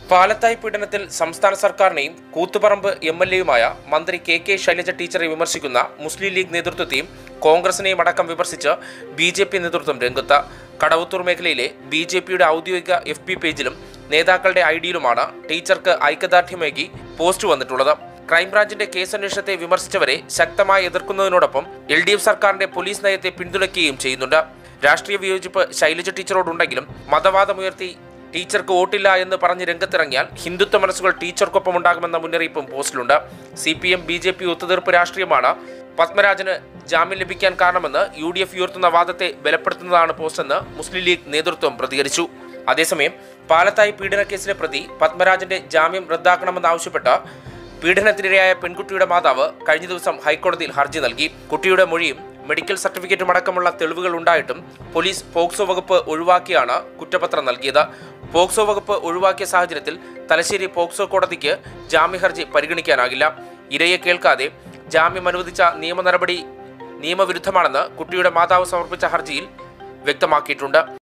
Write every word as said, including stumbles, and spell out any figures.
പാലത്തായി പീഡനത്തിൽ സംസ്ഥാന സർക്കാരിനെയും Koothuparamba M L എയുമായ മന്ത്രി കെ കെ ശൈലജ ടീച്ചറെ വിമർശിക്കുന്ന മുസ്ലിം ലീഗ് നേതൃത്വത്തെയും കോൺഗ്രസിനെയും അടക്കം വിമർശിച്ച് ബി ജെ പി നേതൃത്വം രംഗത്ത്. കടവത്തൂർ മേഖലയിലെ ബി ജെ പിയുടെ ഔദ്യോഗിക എഫ് പി പേജിലും നേതാക്കളുടെ ഐഡിയിലുമാണ് ടീച്ചർക്ക് ഐക്യദാർഢ്യമേകി പോസ്റ്റ് വന്നിട്ടുള്ളത്. ക്രൈംബ്രാഞ്ചിന്റെ കേസന്വേഷണത്തെ വിമർശിച്ചവരെ ശക്തമായി എതിർക്കുന്നതിനോടൊപ്പം എൽ ഡി എഫ് സർക്കാരിന്റെ പോലീസ് നയത്തെ പിന്തുണയ്ക്കുകയും ചെയ്യുന്നുണ്ട്. രാഷ്ട്രീയ വിയോജിപ്പ് ശൈലജ ടീച്ചറോടുണ്ടെങ്കിലും മതവാദമുയർത്തി ടീച്ചർക്ക് വോട്ടില്ല എന്ന് പറഞ്ഞ് രംഗത്തിറങ്ങിയാൽ ഹിന്ദുത്വ മനസ്സുകൾ ടീച്ചർക്കൊപ്പം ഉണ്ടാകുമെന്ന മുന്നറിയിപ്പും പോസ്റ്റിലുണ്ട്. C P M B J P ഒത്തുതീർപ്പ് രാഷ്ട്രീയമാണ് പത്മരാജന് ജാമ്യം ലഭിക്കാൻ കാരണമെന്ന് യു ഡി എഫ് ഉയർത്തുന്ന വാദത്തെ ബലപ്പെടുത്തുന്നതാണ് പോസ്റ്റെന്ന് മുസ്ലിം ലീഗ് നേതൃത്വം പ്രതികരിച്ചു. അതേസമയം പാലത്തായി പീഡനക്കേസിലെ പ്രതി പത്മരാജന്റെ ജാമ്യം റദ്ദാക്കണമെന്നാവശ്യപ്പെട്ട് പീഡനത്തിനിരയായ പെൺകുട്ടിയുടെ മാതാവ് കഴിഞ്ഞ ദിവസം ഹൈക്കോടതിയിൽ ഹർജി നൽകി. കുട്ടിയുടെ മൊഴിയും മെഡിക്കൽ സർട്ടിഫിക്കറ്റും അടക്കമുള്ള തെളിവുകൾ ഉണ്ടായിട്ടും പോലീസ് പോക്സോ വകുപ്പ് ഒഴിവാക്കിയാണ് കുറ്റപത്രം നൽകിയത്. പോക്സോ വകുപ്പ് ഒഴിവാക്കിയ സാഹചര്യത്തിൽ തലശ്ശേരി പോക്സോ കോടതിക്ക് ജാമ്യ ഹർജി പരിഗണിക്കാനാകില്ല. ഇരയെ കേൾക്കാതെ ജാമ്യം അനുവദിച്ച നിയമ നടപടി നിയമവിരുദ്ധമാണെന്ന് കുട്ടിയുടെ മാതാവ് സമർപ്പിച്ച ഹർജിയിൽ വ്യക്തമാക്കിയിട്ടുണ്ട്.